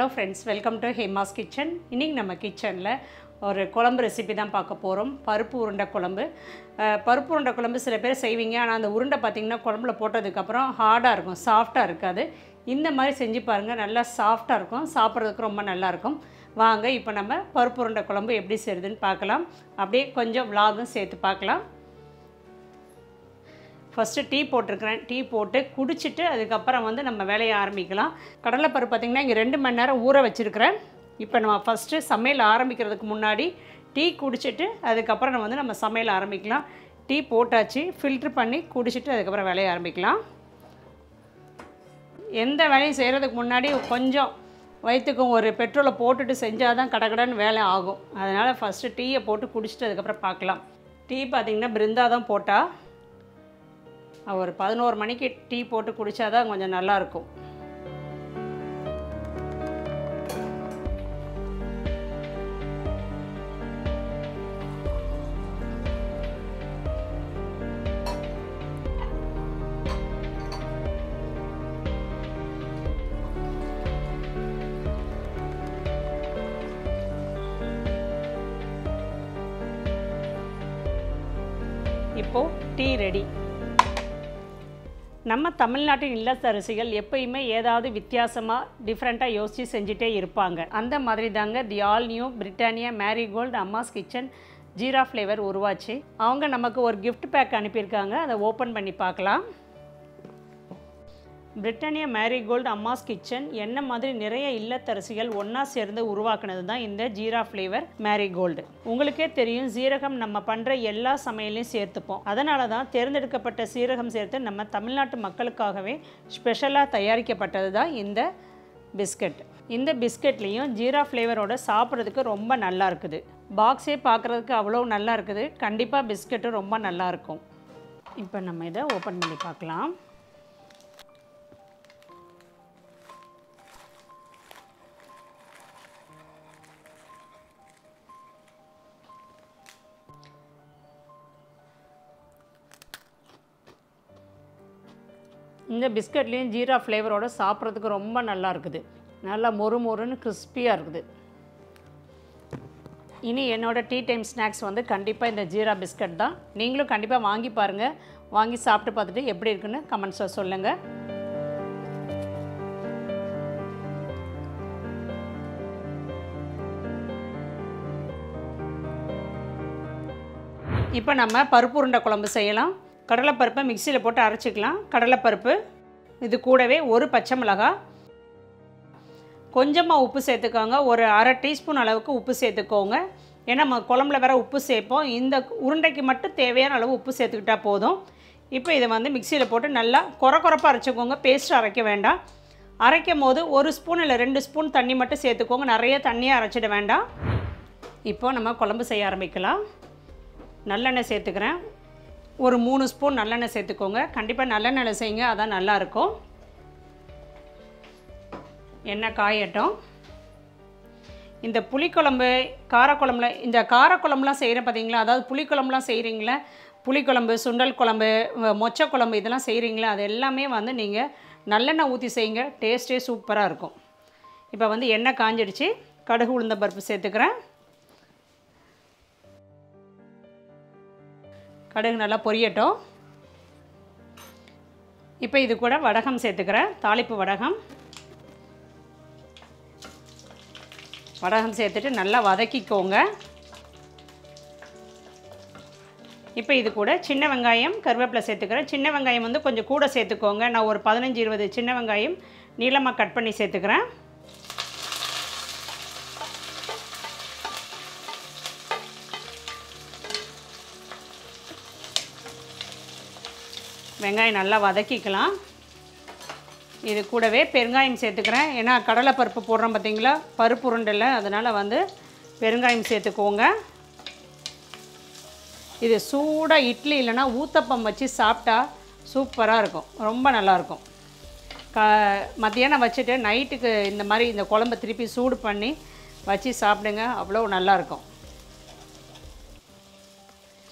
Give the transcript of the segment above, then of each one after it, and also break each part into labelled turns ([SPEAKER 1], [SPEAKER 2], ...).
[SPEAKER 1] Hello friends, welcome to Hema's Kitchen. இன்னைக்கு நம்ம கிச்சன்ல ஒரு குழம்பு ரெசிபி தான் பார்க்க போறோம். பருப்பு உருண்டை குழம்பு. பருப்பு உருண்டை குழம்பு சில பேர் செய்வீங்க. ஆனா அந்த உருண்டை பாத்தீங்கன்னா குழம்புல போட்டதுக்கு அப்புறம் ஹார்டா இருக்கும், சாஃப்ட்டா இருக்காது. இந்த மாதிரி செஞ்சு பாருங்க, நல்லா சாஃப்ட்டா இருக்கும். சாப்பிடுறதுக்கு ரொம்ப நல்லா இருக்கும். வாங்க இப்போ நம்ம பருப்பு உருண்டை குழம்பு எப்படி செய்யறதுன்னு பார்க்கலாம். அப்படியே கொஞ்சம் vlog-ம் சேர்த்து பார்க்கலாம். First டீ போட்டுருக்கேன். டீ போட்டு குடிச்சிட்டு அதுக்கு அப்புறம் வந்து நம்ம வேலையை ஆரம்பிக்கலாம். கடலை பருப்பு பாத்தீங்கன்னா இங்க 2 மணி நேரம் ஊற வச்சிருக்கேன். இப்போ நம்ம ஃபர்ஸ்ட் சமையல் ஆரம்பிக்கிறதுக்கு முன்னாடி டீ குடிச்சிட்டு அதுக்கு அப்புறம் நம்ம சமையல் ஆரம்பிக்கலாம். டீ போட்டாச்சு, ஃபில்டர் பண்ணி குடிச்சிட்டு அதுக்கு அப்புறம் வேலையை ஆரம்பிக்கலாம். எந்த வேலையும் செய்யறதுக்கு முன்னாடி கொஞ்சம் வயித்துக்கு ஒரு பெட்ரோலை போட்டுட்டு செஞ்சாதான் கடகடன்னு வேலை ஆகும். அதனால ஃபர்ஸ்ட் டீயை போட்டு குடிச்சிட்டு அதுக்கு அப்புறம் பார்க்கலாம். டீ பாத்தீங்கன்னா பிருந்தா தான் போட்டா. ஒரு 11 மணிக்கு டீ போட்டு குடிச்சாதான் கொஞ்சம் நல்லா இருக்கும். இப்போ டீ ரெடி. நம்ம தமிழ்நாட்டின் இல்லத்தரசிகள் எப்பயுமே ஏதாவது வித்தியாசமா டிஃபரண்டா யோசிச்சு செஞ்சிட்டே இருப்பாங்க. அந்த மாதிரி தாங்க the all new Britannia Marigold Amma's kitchen jeera flavour உருவாச்சு. அவங்க நமக்கு ஒரு gift பேக் அனுப்பியிருக்காங்க. அதை ஓப்பன் பண்ணி பார்க்கலாம். பிரிட்டானியா மேரிகோல்ட் அம்மாஸ் கிச்சன் என்ன மாதிரி நிறைய இல்லத்தரசிகள் ஒன்றா சேர்ந்து உருவாக்குனது தான் இந்த ஜீரா ஃப்ளேவர் மேரிகோல்டு. உங்களுக்கே தெரியும், சீரகம் நம்ம பண்ணுற எல்லா சமையலையும் சேர்த்துப்போம். அதனால தான் தேர்ந்தெடுக்கப்பட்ட சீரகம் சேர்த்து நம்ம தமிழ்நாட்டு மக்களுக்காகவே ஸ்பெஷலாக தயாரிக்கப்பட்டது தான் இந்த பிஸ்கட். இந்த பிஸ்கட்லேயும் ஜீரா ஃப்ளேவரோட சாப்பிட்றதுக்கு ரொம்ப நல்லா இருக்குது. பாக்ஸே பார்க்குறதுக்கு அவ்வளோ நல்லா இருக்குது. கண்டிப்பாக பிஸ்கட்டும் ரொம்ப நல்லா இருக்கும். இப்போ நம்ம இதை ஓப்பன் பண்ணி பார்க்கலாம். இந்த பிஸ்கட்லேயும் ஜீரா ஃப்ளேவரோட சாப்பிட்றதுக்கு ரொம்ப நல்லா இருக்குது. நல்லா மொறு மொறுன்னு கிறிஸ்பியாக இருக்குது. இனி என்னோடய டீ டைம் ஸ்நாக்ஸ் வந்து கண்டிப்பாக இந்த ஜீரா பிஸ்கட் தான். நீங்களும் கண்டிப்பாக வாங்கி பாருங்கள். வாங்கி சாப்பிட்டு பார்த்துட்டு எப்படி இருக்குன்னு கமெண்ட்ஸில் சொல்லுங்கள். இப்போ நம்ம பருப்பு உருண்டை குழம்பு செய்யலாம். கடலைப்பருப்பை மிக்சியில் போட்டு அரைச்சிக்கலாம். கடலைப்பருப்பு, இது கூடவே ஒரு பச்சை மிளகாய், கொஞ்சமாக உப்பு சேர்த்துக்கோங்க. ஒரு அரை டீஸ்பூன் அளவுக்கு உப்பு சேர்த்துக்கோங்க. ஏன்னா நம்ம குழம்புல வேற உப்பு சேர்ப்போம். இந்த உருண்டைக்கு மட்டும் தேவையான அளவு உப்பு சேர்த்துக்கிட்டா போதும். இப்போ இதை வந்து மிக்சியில் போட்டு நல்லா கொரப்பாக அரைச்சிக்கோங்க. பேஸ்ட் அரைக்க வேண்டாம். அரைக்கும் போது 1 ஸ்பூன் இல்லை 2 ஸ்பூன் தண்ணி மட்டும் சேர்த்துக்கோங்க. நிறைய தண்ணியாக அரைச்சிட வேண்டாம். இப்போ நம்ம குழம்பு செய்ய ஆரம்பிக்கலாம். நல்லெண்ணெய் சேர்த்துக்கிறேன். ஒரு 3 ஸ்பூன் நல்லெண்ணெய் சேர்த்துக்கோங்க. கண்டிப்பாக நல்லெண்ணெய் செய்யுங்க, அதான் நல்லாயிருக்கும். எண்ணெய் காயட்டும். இந்த புளிக்குழம்பு காரக்குழம்புல, இந்த காரக்குழம்புலாம் செய்கிறேன் பார்த்தீங்களா, அதாவது புளிக்குழம்புலாம் செய்கிறீங்களா, புளிக்குழம்பு, சுண்டல் குழம்பு, மொச்சை குழம்பு இதெல்லாம் செய்கிறீங்களா, அது எல்லாமே வந்து நீங்கள் நல்லெண்ணெய் ஊற்றி செய்யுங்க. டேஸ்ட்டே சூப்பராக இருக்கும். இப்போ வந்து எண்ணெய் காஞ்சிடுச்சு. கடுகு உளுந்த பருப்பு சேர்த்துக்கிறேன். கடுகு நல்லா பொரியட்டும். இப்போ இது கூட வடகம் சேர்த்துக்கிறேன். தாளிப்பு வடகம். வடகம் சேர்த்துட்டு நல்லா வதக்கிக்கோங்க. இப்போ இது கூட சின்ன வெங்காயம், கருவேப்பிலை சேர்த்துக்கிறேன். சின்ன வெங்காயம் வந்து கொஞ்சம் கூட சேர்த்துக்கோங்க. நான் ஒரு 15-20 சின்ன வெங்காயம் நீளமாக கட் பண்ணி சேர்த்துக்கிறேன். வெங்காயம் நல்லா வதக்கிக்கலாம். இது கூடவே பெருங்காயம் சேர்த்துக்கிறேன். ஏன்னா கடலைப்பருப்பு போடுறோம் பார்த்தீங்களா பருப்பு உருண்டையில், அதனால் வந்து பெருங்காயம் சேர்த்துக்கோங்க. இது சூடாக இட்லி இல்லைன்னா ஊத்தப்பம் வச்சு சாப்பிட்டா சூப்பராக இருக்கும், ரொம்ப நல்லாயிருக்கும். மத்தியானம் வச்சுட்டு நைட்டுக்கு இந்த மாதிரி இந்த குழம்பை திருப்பி சூடு பண்ணி வச்சு சாப்பிடுங்க, அவ்வளோ நல்லாயிருக்கும்.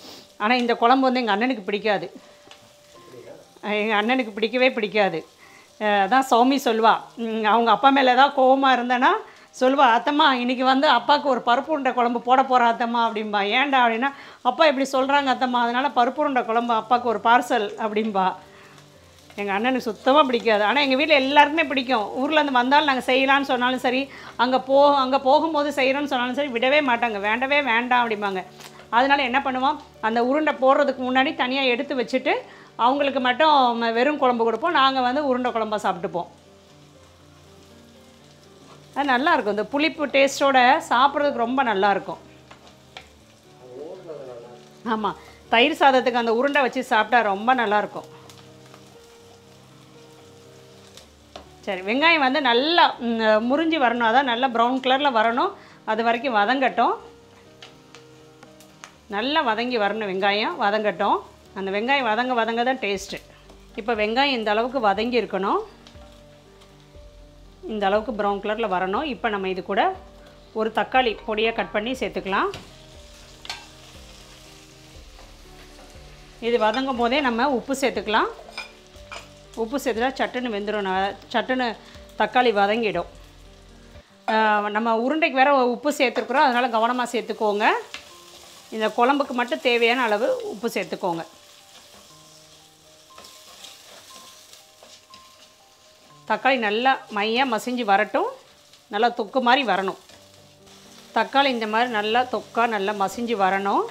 [SPEAKER 1] ஆனால் இந்த குழம்பு வந்து எங்கள் அண்ணனுக்கு பிடிக்காது. எங்கள் அண்ணனுக்கு பிடிக்கவே பிடிக்காது. அதான் சௌமி சொல்வா, அவங்க அப்பா மேலே தான் கோவமாக இருந்தேன்னா சொல்வா, அத்தம்மா இன்றைக்கி வந்து அப்பாவுக்கு ஒரு பருப்பு உருண்டை குழம்பு போட போகிறா அத்தம்மா அப்படின்பா. ஏன்டா அப்படின்னா, அப்பா இப்படி சொல்கிறாங்க அத்தம்மா, அதனால் பருப்பு உருண்டை குழம்பு அப்பாவுக்கு ஒரு பார்சல் அப்படின்பா. எங்கள் அண்ணனுக்கு சுத்தமாக பிடிக்காது. ஆனால் எங்கள் வீட்டில் எல்லாருக்குமே பிடிக்கும். ஊர்லேருந்து வந்தாலும் நாங்கள் செய்யலான்னு சொன்னாலும் சரி, அங்கே போகும்போது செய்கிறோன்னு சொன்னாலும் சரி விடவே மாட்டாங்க. வேண்டவே வேண்டாம் அப்படிம்பாங்க. அதனால் என்ன பண்ணுவோம், அந்த உருண்டை போடுறதுக்கு முன்னாடி தனியாக எடுத்து வச்சுட்டு அவங்களுக்கு மட்டும் வெறும் குழம்பு கொடுப்போம். நாங்கள் வந்து உருண்டை குழம்பா சாப்பிட்டுப்போம். அது நல்லாயிருக்கும். இந்த புளிப்பு டேஸ்ட்டோட சாப்பிட்றதுக்கு ரொம்ப நல்லாயிருக்கும். ஆமாம், தயிர் சாதத்துக்கு அந்த உருண்டை வச்சு சாப்பிட்டா ரொம்ப நல்லாயிருக்கும். சரி, வெங்காயம் வந்து நல்லா முறிஞ்சி வரணும், அதான் நல்லா ப்ரௌன் கலரில் வரணும். அது வரைக்கும் வதங்கட்டும். நல்லா வதங்கி வரணும், வெங்காயம் வதங்கட்டும். அந்த வெங்காயம் வதங்க தான் டேஸ்ட்டு. இப்போ வெங்காயம் இந்த அளவுக்கு வதங்கி இருக்கணும், இந்த அளவுக்கு ப்ரௌன் கலரில் வரணும். இப்போ நம்ம இது கூட ஒரு தக்காளி பொடியாக கட் பண்ணி சேர்த்துக்கலாம். இது வதங்கும் போதே நம்ம உப்பு சேர்த்துக்கலாம். உப்பு சேர்த்துட்டா சட்டுன்னு வெந்துடும், சட்டுன்னு தக்காளி வதங்கிடும். நம்ம உருண்டைக்கு வேறு உப்பு சேர்த்துருக்குறோம், அதனால் கவனமாக சேர்த்துக்கோங்க. இந்த குழம்புக்கு மட்டும் தேவையான அளவு உப்பு சேர்த்துக்கோங்க. தக்காளி நல்லா மையாக மசிஞ்சு வரட்டும், நல்லா தொக்கு மாதிரி வரணும். தக்காளி இந்த மாதிரி நல்லா தொக்கா நல்லா மசிஞ்சு வரணும்,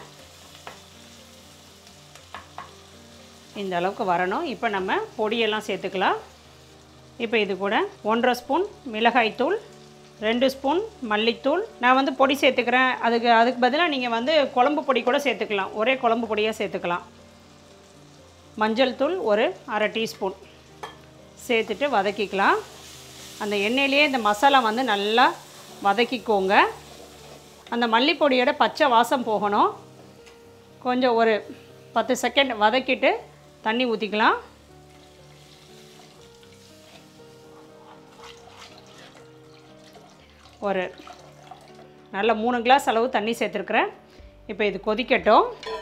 [SPEAKER 1] இந்த அளவுக்கு வரணும். இப்போ நம்ம பொடியெல்லாம் சேர்த்துக்கலாம். இப்போ இது கூட 1.5 ஸ்பூன் மிளகாய்த்தூள், 2 ஸ்பூன் மல்லித்தூள். நான் வந்து பொடி சேர்த்துக்கிறேன். அதுக்கு பதிலாக நீங்கள் வந்து குழம்பு பொடி கூட சேர்த்துக்கலாம், ஒரே குழம்பு பொடியாக சேர்த்துக்கலாம். மஞ்சள் தூள் ஒரு 1/2 டீஸ்பூன் சேர்த்துட்டு வதக்கிக்கலாம். அந்த எண்ணெயிலேயே இந்த மசாலா வந்து நல்லா வதக்கிக்கோங்க. அந்த மல்லிப்பொடியோட பச்சை வாசம் போகணும். கொஞ்சம் ஒரு 10 செகண்ட் வதக்கிட்டு தண்ணி ஊற்றிக்கலாம். ஒரு நல்ல 3 கிளாஸ் அளவு தண்ணி சேர்த்துருக்குறேன். இப்போ இது கொதிக்கட்டும்.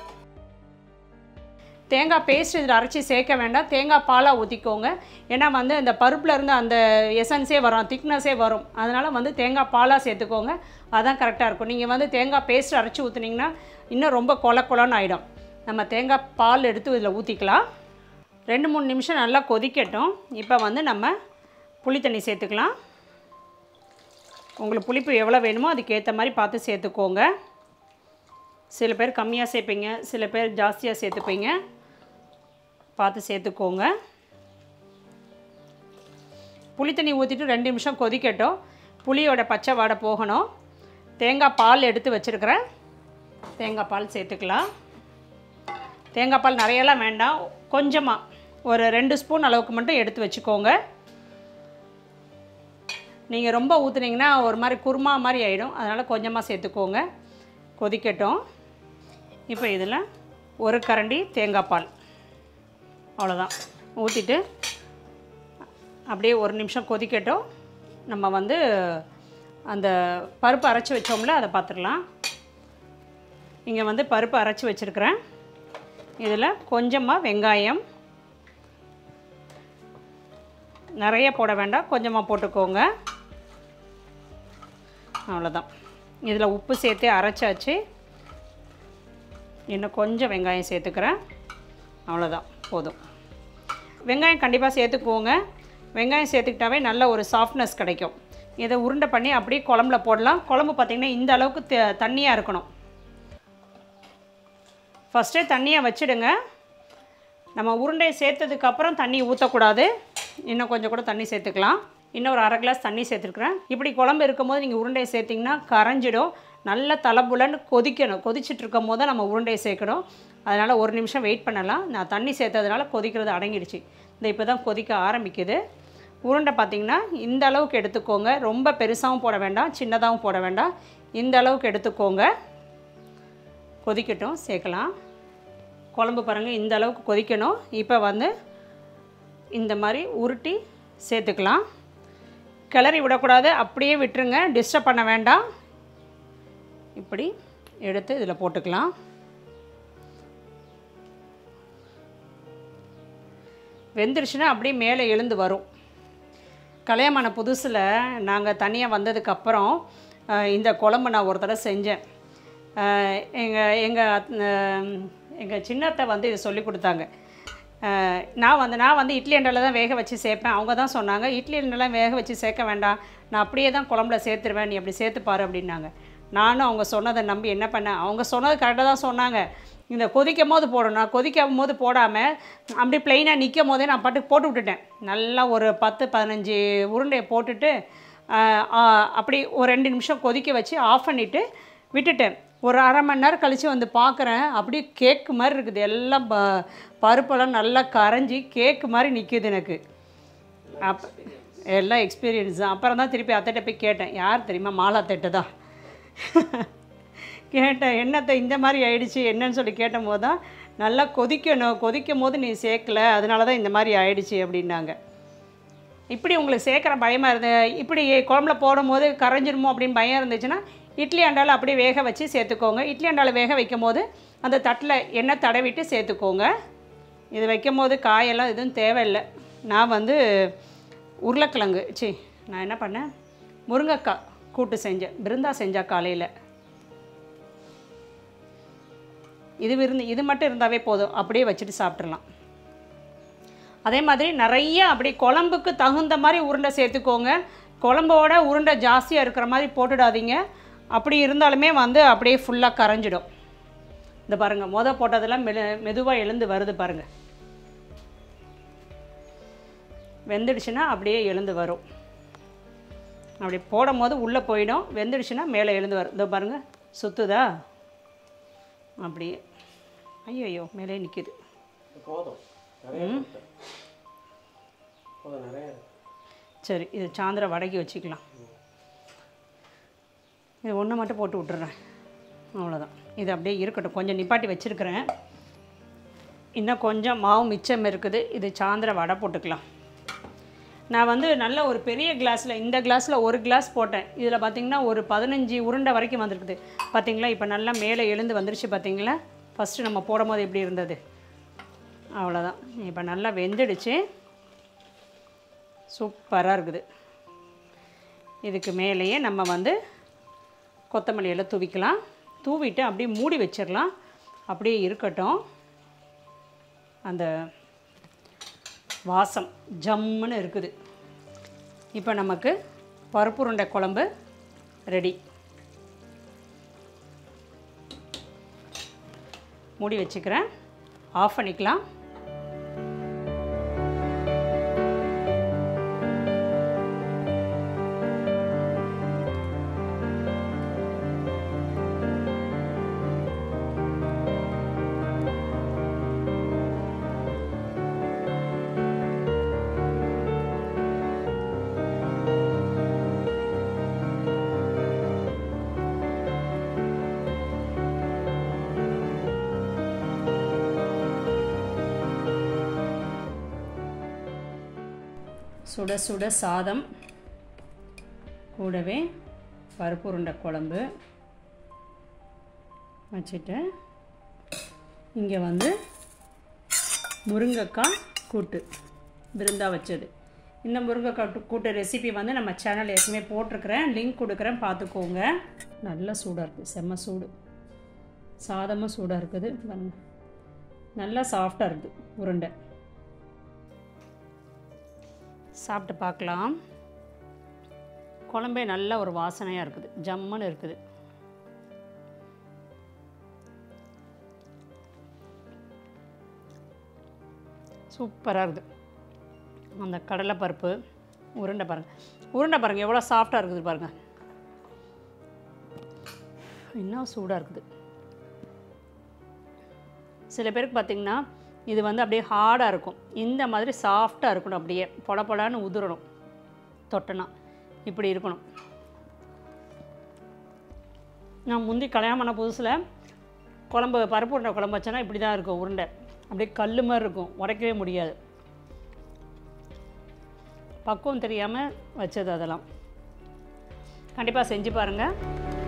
[SPEAKER 1] தேங்காய் பேஸ்ட் இதில் அரைச்சி சேர்க்க வேண்டாம், தேங்காய் பாலாக ஊற்றிக்கோங்க. ஏன்னா வந்து இந்த பருப்பில் இருந்து அந்த எசன்ஸே வரும், திக்னஸே வரும். அதனால் வந்து தேங்காய் பாலாக சேர்த்துக்கோங்க, அதுதான் கரெக்டாக இருக்கும். நீங்கள் வந்து தேங்காய் பேஸ்ட் அரைச்சி ஊற்றுனீங்கன்னா இன்னும் ரொம்ப கொலன்னு ஆகிடும். நம்ம தேங்காய் பால் எடுத்து இதில் ஊற்றிக்கலாம். 2-3 நிமிஷம் நல்லா கொதிக்கட்டும். இப்போ வந்து நம்ம புளி தண்ணி சேர்த்துக்கலாம். உங்களுக்கு புளிப்பு எவ்வளோ வேணுமோ அதுக்கேற்ற மாதிரி பார்த்து சேர்த்துக்கோங்க. சில பேர் கம்மியாக சேர்ப்பீங்க, சில பேர் ஜாஸ்தியாக சேர்த்துப்பீங்க, பார்த்து சேர்த்துக்கோங்க. புளி தண்ணி ஊற்றிட்டு 2 நிமிஷம் கொதிக்கட்டும். புளியோட பச்சை வாடை போகணும். தேங்காய் பால் எடுத்து வச்சுருக்கிறேன், தேங்காய் பால் சேர்த்துக்கலாம். தேங்காய் பால் நிறையெல்லாம் வேண்டாம், கொஞ்சமாக ஒரு 2 ஸ்பூன் அளவுக்கு மட்டும் எடுத்து வச்சுக்கோங்க. நீங்கள் ரொம்ப ஊற்றுனீங்கன்னா ஒரு மாதிரி குருமா மாதிரி ஆகிடும், அதனால் கொஞ்சமாக சேர்த்துக்கோங்க. கொதிக்கட்டும். இப்போ இதில் ஒரு கரண்டி தேங்காய் பால், அவ்வளோதான், ஊற்றிட்டு அப்படியே 1 நிமிஷம் கொதிக்கட்டும். நம்ம வந்து அந்த பருப்பு அரைச்சி வச்சோம்ல அதை பார்த்துடலாம். இங்கே வந்து பருப்பு அரைச்சி வச்சுருக்கிறேன். இதில் கொஞ்சமாக வெங்காயம், நிறைய போட வேண்டாம், கொஞ்சமாக போட்டுக்கோங்க, அவ்வளோதான். இதில் உப்பு சேர்த்து அரைச்சாச்சு. இன்னும் கொஞ்சம் வெங்காயம் சேர்த்துக்கிறேன், அவ்வளோதான், போதும். வெங்காயம் கண்டிப்பாக சேர்த்துக்கோங்க. வெங்காயம் சேர்த்துக்கிட்டாவே நல்ல ஒரு சாஃப்ட்னஸ் கிடைக்கும். இதை உருண்டை பண்ணி அப்படியே குழம்புல போடலாம். குழம்பு பார்த்திங்கன்னா இந்த அளவுக்கு தண்ணியாக இருக்கணும். ஃபஸ்ட்டே தண்ணியை வச்சுடுங்க. நம்ம உருண்டையை சேர்த்ததுக்கப்புறம் தண்ணி ஊற்றக்கூடாது, இன்னும் கொஞ்சம் கூட தண்ணி சேர்த்துக்கலாம். இன்னும் ஒரு 1/2 கிளாஸ் தண்ணி சேர்த்துருக்குறேன். இப்படி குழம்பு இருக்கும்போது நீங்கள் உருண்டையை சேர்த்திங்கன்னா கரைஞ்சிடும். நல்ல தலபுலன்னு கொதிக்கணும். கொதிச்சுட்ருக்கும் போது தான் நம்ம உருண்டையை சேர்க்கணும். அதனால் 1 நிமிஷம் வெயிட் பண்ணலாம். நான் தண்ணி சேர்த்ததுனால கொதிக்கிறது அடங்கிடுச்சு. இந்த இப்போ தான் கொதிக்க ஆரம்பிக்குது. உருண்டை பார்த்திங்கன்னா இந்த அளவுக்கு எடுத்துக்கோங்க. ரொம்ப பெருசாகவும் போட வேண்டாம், சின்னதாகவும் போட வேண்டாம், இந்த அளவுக்கு எடுத்துக்கோங்க. கொதிக்கட்டும், சேர்க்கலாம். குழம்பு பாருங்கள் இந்த அளவுக்கு கொதிக்கணும். இப்போ வந்து இந்த மாதிரி உருட்டி சேர்த்துக்கலாம். கிளறி விடக்கூடாது, அப்படியே விட்டுருங்க, டிஸ்டர்ப் பண்ண வேண்டாம். இப்படி எடுத்து இதில் போட்டுக்கலாம். வெந்துருச்சுன்னா அப்படியே மேலே எழுந்து வரும். கல்யாணமான புதுசில் நாங்கள் தனியாக வந்ததுக்கப்புறம் இந்த குழம்பு நான் ஒரு தடவை செஞ்சேன். எங்கள் சின்னத்தை வந்து இதை சொல்லி கொடுத்தாங்க. நான் வந்து இட்லி அண்டாவில் தான் வேக வச்சு சேர்ப்பேன். அவங்க தான் சொன்னாங்க, இட்லி அண்டெல்லாம் வேக வச்சு சேர்க்க வேண்டாம், நான் அப்படியே தான் குழம்புல சேர்த்துருவேன், நீ அப்படி சேர்த்துப்பாரு அப்படின்னாங்க. நானும் அவங்க சொன்னதை நம்பி என்ன பண்ணேன், அவங்க சொன்னது கரெக்டாக தான் சொன்னாங்க. இந்த கொதிக்கும் போது போடணும், நான் கொதிக்கும் போது போடாமல் அப்படி ப்ளைனாக நிற்கும் போதே நான் பாட்டுக்கு போட்டு விட்டுட்டேன். நல்லா ஒரு 10-15 உருண்டையை போட்டுட்டு அப்படி ஒரு 2 நிமிஷம் கொதிக்க வச்சு ஆஃப் பண்ணிவிட்டு விட்டுட்டேன். ஒரு அரை மணி நேரம் கழித்து வந்து பார்க்குறேன், அப்படியே கேக்கு மாதிரி இருக்குது. எல்லாம் பருப்பெல்லாம் நல்லா கரைஞ்சி கேக்கு மாதிரி நிற்கிது எனக்கு. எல்லாம் எக்ஸ்பீரியன்ஸ் தான். அப்புறம் தான் திருப்பி அத்தைட்ட போய் கேட்டேன், யார் தெரியுமா, மாலா அத்தைட்ட தான் கேட்டேன், என்னத்தை இந்த மாதிரி ஆயிடுச்சு என்னன்னு சொல்லி கேட்டபோது தான், நல்லா கொதிக்கும் போது நீ சேர்க்கல, அதனால தான் இந்த மாதிரி ஆயிடுச்சு அப்படின்னாங்க. இப்படி உங்களுக்கு சேர்க்குற பயமாக இப்படி குழம்புல போடும்போது கரைஞ்சிருமோ அப்படின்னு பயம் இருந்துச்சுன்னா இட்லி அண்டாவில் அப்படியே வேக வச்சு சேர்த்துக்கோங்க. இட்லி அண்டாவில் வேக வைக்கும் போது அந்த தட்டில் எண்ணெய் தடவிட்டு சேர்த்துக்கோங்க. இது வைக்கும் போது காயெல்லாம் எதுவும் தேவையில்லை. நான் வந்து உருளைக்கிழங்கு நான் என்ன பண்ணேன், முருங்கைக்காய் கூட்டு செஞ்சேன். பிருந்தா செஞ்சா காலையில். இது மட்டும் இருந்தாவே போதும், அப்படியே வச்சுட்டு சாப்பிட்றலாம். அதே மாதிரி நிறைய அப்படி குழம்புக்கு தகுந்த மாதிரி உருண்டை சேர்த்துக்கோங்க. குழம்போட உருண்டை ஜாஸ்தியாக இருக்கிற மாதிரி போட்டுடாதீங்க. அப்படி இருந்தாலுமே வந்து அப்படியே ஃபுல்லாக கரைஞ்சிடும். இந்த பாருங்கள், போட்டதெல்லாம் மெதுவாக எழுந்து வருது பாருங்கள். வெந்துடுச்சுன்னா அப்படியே எழுந்து வரும். அப்படி போடும் போது உள்ளே போயிடும், வெந்துடுச்சுன்னா மேலே எழுந்து வரும். இதோ பாருங்கள், சுற்றுதா அப்படியே. ஐயோ மேலே நிற்கிது. சரி, இது சாயந்தரம் வடக்கி வச்சுக்கலாம். இது ஒன்று மட்டும் போட்டு விட்டுறேன், அவ்வளோதான். இது அப்படியே இருக்கட்டும். கொஞ்சம் நிப்பாட்டி வச்சுருக்கிறேன். இன்னும் கொஞ்சம் மாவு மிச்சம் இருக்குது. இது சாயந்தரம் வடை போட்டுக்கலாம். நான் வந்து நல்ல ஒரு பெரிய கிளாஸில், இந்த கிளாஸில் ஒரு கிளாஸ் போட்டேன். இதில் பார்த்திங்கன்னா ஒரு 15 உருண்டை வரைக்கும் வந்திருக்குது. பார்த்திங்களா, இப்போ நல்லா மேலே எழுந்து வந்துருச்சு. பார்த்திங்களா, ஃபஸ்ட்டு நம்ம போடும் போது எப்படி இருந்தது, அவ்வளோதான். இப்போ நல்லா வெந்துடுச்சு, சூப்பராக இருக்குது. இதுக்கு மேலேயே நம்ம வந்து கொத்தமல்லி எல்லாம் தூவிக்கலாம். தூவிட்டு அப்படியே மூடி வச்சிடலாம். அப்படியே இருக்கட்டும். அந்த வாசம் ஜம்முன்னு இருக்குது. இப்போ நமக்கு பருப்பு உருண்டை குழம்பு ரெடி. மூடி வச்சுக்கிறேன், ஆஃப் பண்ணிக்கலாம். சுட சுட சாதம், கூடவே பருப்பு உருண்டை குழம்பு வச்சுட்டு, இங்கே வந்து முருங்கைக்காய் கூட்டு பிருந்தா வச்சது. இந்த முருங்கைக்காய் கூட்டு ரெசிபி வந்து நம்ம சேனல் ஏற்கனவே போட்டிருக்கிறேன், லிங்க் கொடுக்குறேன், பார்த்துக்கோங்க. நல்லா சூடாக இருக்குது, செம்ம சூடு. சாதமும் சூடாக இருக்குது, நல்லா சாஃப்டாக இருக்குது உருண்டை. சாப்பிட்டு பார்க்கலாம். குழம்பே நல்ல ஒரு வாசனையாக இருக்குது, ஜம்முன்னு இருக்குது. சூப்பராக இருக்குது. அந்த கடலைப்பருப்பு உருண்டை பாருங்கள் எவ்வளோ சாஃப்டாக இருக்குது பாருங்கள். இன்னும் சூடாக இருக்குது. சில பேருக்கு பார்த்திங்கன்னா இது வந்து அப்படியே ஹார்டாக இருக்கும். இந்த மாதிரி சாஃப்டாக இருக்கணும், அப்படியே பொடப்பொடான்னு உதிரணும். தொட்டனா இப்படி இருக்கணும். நான் முந்தி கல்யாணம் பண்ண புதுசில் பருப்பு உருண்டை குழம்பு வச்சேன்னா இப்படி தான் இருக்கும் உருண்டை. அப்படியே கல் மாதிரி இருக்கும், உடைக்கவே முடியாது. பக்குவம் தெரியாமல் வச்சது. அதெல்லாம் கண்டிப்பாக செஞ்சு பாருங்கள்.